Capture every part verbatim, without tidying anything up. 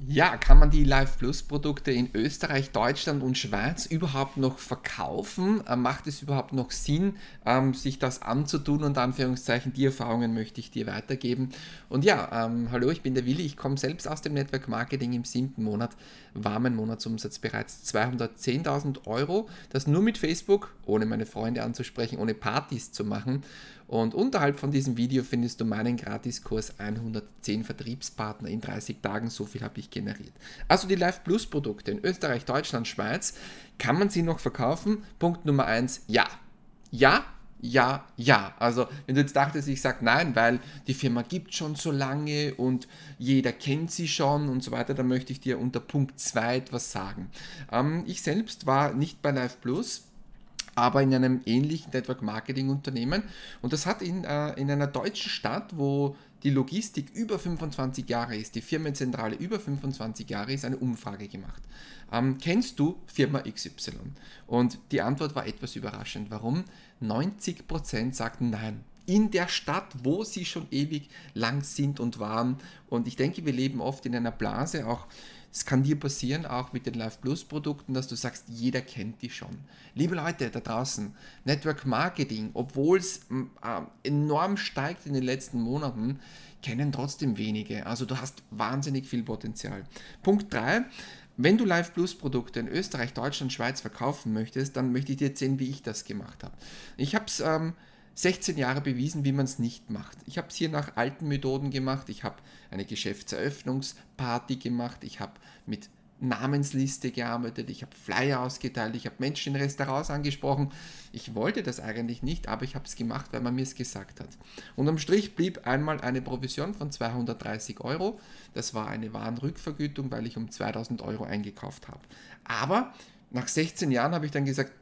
Ja, kann man die Live Plus Produkte in Österreich, Deutschland und Schweiz überhaupt noch verkaufen? Ähm, macht es überhaupt noch Sinn, ähm, sich das anzutun? Und Anführungszeichen, die Erfahrungen möchte ich dir weitergeben. Und ja, ähm, hallo, ich bin der Willi, ich komme selbst aus dem Network Marketing. Im siebten Monat war mein Monatsumsatz bereits zweihundertzehntausend Euro. Das nur mit Facebook, ohne meine Freunde anzusprechen, ohne Partys zu machen. Und unterhalb von diesem Video findest du meinen Gratiskurs hundertzehn Vertriebspartner in dreißig Tagen. So viel habe ich generiert. Also die Live Plus Produkte in Österreich, Deutschland, Schweiz, kann man sie noch verkaufen? Punkt Nummer eins, ja. Ja, ja, ja. Also wenn du jetzt dachtest, ich sage nein, weil die Firma gibt schon so lange und jeder kennt sie schon und so weiter, dann möchte ich dir unter Punkt zwei etwas sagen. Ähm, ich selbst war nicht bei Live Plus, aber in einem ähnlichen Network Marketing Unternehmen. Und das hat in, äh, in einer deutschen Stadt, wo die Logistik über fünfundzwanzig Jahre ist, die Firmenzentrale über fünfundzwanzig Jahre ist, eine Umfrage gemacht. Ähm, kennst du Firma X Y? Und die Antwort war etwas überraschend. Warum? neunzig Prozent sagten nein. In der Stadt, wo sie schon ewig lang sind und waren. Und ich denke, wir leben oft in einer Blase, auch es kann dir passieren, auch mit den Live Plus Produkten, dass du sagst, jeder kennt die schon. Liebe Leute da draußen, Network Marketing, obwohl es äh, enorm steigt in den letzten Monaten, kennen trotzdem wenige. Also du hast wahnsinnig viel Potenzial. Punkt drei. Wenn du Live Plus Produkte in Österreich, Deutschland, Schweiz verkaufen möchtest, dann möchte ich dir erzählen, wie ich das gemacht habe. Ich habe es ähm, sechzehn Jahre bewiesen, wie man es nicht macht. Ich habe es hier nach alten Methoden gemacht. Ich habe eine Geschäftseröffnungsparty gemacht. Ich habe mit Namensliste gearbeitet. Ich habe Flyer ausgeteilt. Ich habe Menschen in Restaurants angesprochen. Ich wollte das eigentlich nicht, aber ich habe es gemacht, weil man mir es gesagt hat. Und am Strich blieb einmal eine Provision von zweihundertdreißig Euro. Das war eine Warenrückvergütung, weil ich um zweitausend Euro eingekauft habe. Aber nach sechzehn Jahren habe ich dann gesagt,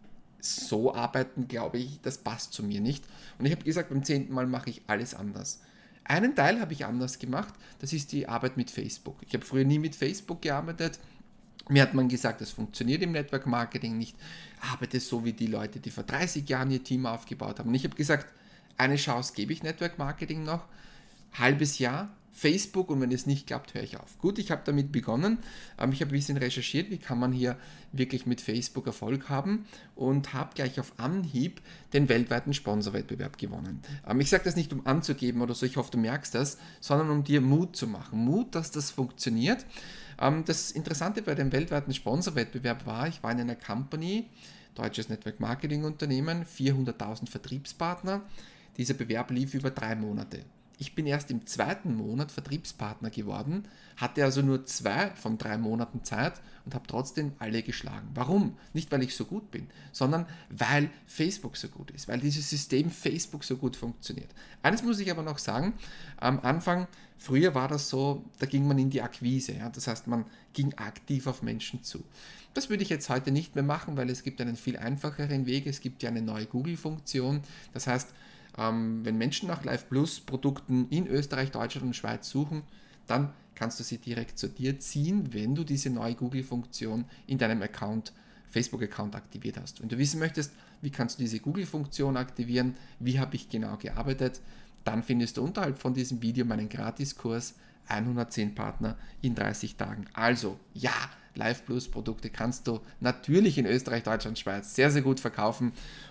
so arbeiten, glaube ich, das passt zu mir nicht. Und ich habe gesagt, beim zehnten Mal mache ich alles anders. Einen Teil habe ich anders gemacht, das ist die Arbeit mit Facebook. Ich habe früher nie mit Facebook gearbeitet. Mir hat man gesagt, das funktioniert im Network Marketing nicht. Arbeite so wie die Leute, die vor dreißig Jahren ihr Team aufgebaut haben. Und ich habe gesagt, eine Chance gebe ich Network Marketing noch. Halbes Jahr Facebook, und wenn es nicht klappt, höre ich auf. Gut, ich habe damit begonnen. Ähm, ich habe ein bisschen recherchiert, wie kann man hier wirklich mit Facebook Erfolg haben, und habe gleich auf Anhieb den weltweiten Sponsorwettbewerb gewonnen. Ähm, ich sage das nicht, um anzugeben oder so, ich hoffe, du merkst das, sondern um dir Mut zu machen. Mut, dass das funktioniert. Ähm, das Interessante bei dem weltweiten Sponsorwettbewerb war, ich war in einer Company, deutsches Network Marketing Unternehmen, vierhunderttausend Vertriebspartner. Dieser Bewerb lief über drei Monate. Ich bin erst im zweiten Monat Vertriebspartner geworden, hatte also nur zwei von drei Monaten Zeit und habe trotzdem alle geschlagen. Warum? Nicht, weil ich so gut bin, sondern weil Facebook so gut ist, weil dieses System Facebook so gut funktioniert. Eines muss ich aber noch sagen, am Anfang, früher war das so, da ging man in die Akquise, ja? Das heißt, man ging aktiv auf Menschen zu. Das würde ich jetzt heute nicht mehr machen, weil es gibt einen viel einfacheren Weg, es gibt ja eine neue Google-Funktion, das heißt, Ähm, wenn Menschen nach Live Plus Produkten in Österreich, Deutschland und Schweiz suchen, dann kannst du sie direkt zu dir ziehen, wenn du diese neue Google-Funktion in deinem Account, Facebook-Account aktiviert hast. Wenn du wissen möchtest, wie kannst du diese Google-Funktion aktivieren, wie habe ich genau gearbeitet, dann findest du unterhalb von diesem Video meinen Gratiskurs hundertzehn Partner in dreißig Tagen. Also ja, Live Plus Produkte kannst du natürlich in Österreich, Deutschland, Schweiz sehr, sehr gut verkaufen.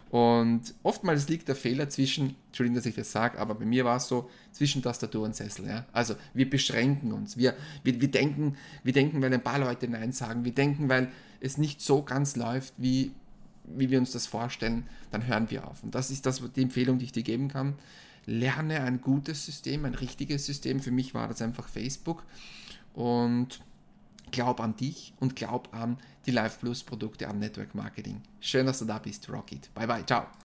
Und oftmals liegt der Fehler zwischen, Entschuldigung, dass ich das sage, aber bei mir war es so, zwischen Tastatur und Sessel. Ja? Also wir beschränken uns. Wir, wir, wir, denken, wir denken, weil ein paar Leute Nein sagen. Wir denken, weil es nicht so ganz läuft, wie, wie wir uns das vorstellen. Dann hören wir auf. Und das ist das, die Empfehlung, die ich dir geben kann. Lerne ein gutes System, ein richtiges System. Für mich war das einfach Facebook. Und glaub an dich und glaub an die Live Plus Produkte, am Network Marketing. Schön, dass du da bist. Rock it. Bye bye. Ciao.